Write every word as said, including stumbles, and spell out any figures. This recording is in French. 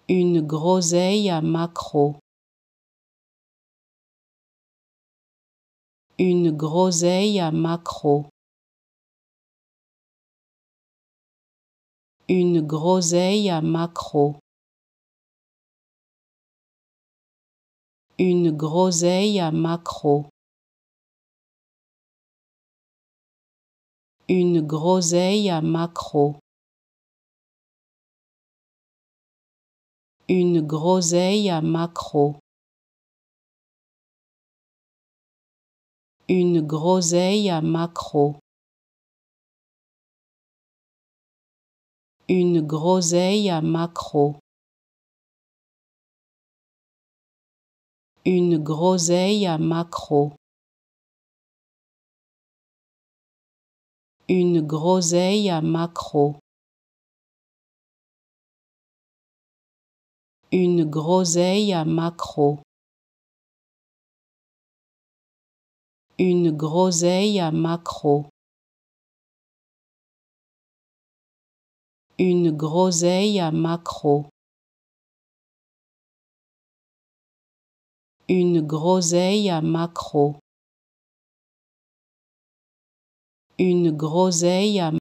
Une groseille à maquereau. Une groseille à maquereau. Une groseille à maquereau. Une groseille à maquereau. Une groseille à maquereau. Une groseille à maquereau. Une groseille à maquereau. Une groseille à maquereau. Une groseille à maquereau. Une groseille à maquereau. Une groseille à maquereau. Une groseille à maquereau. Une groseille à maquereau. Une groseille à maquereau. Une groseille à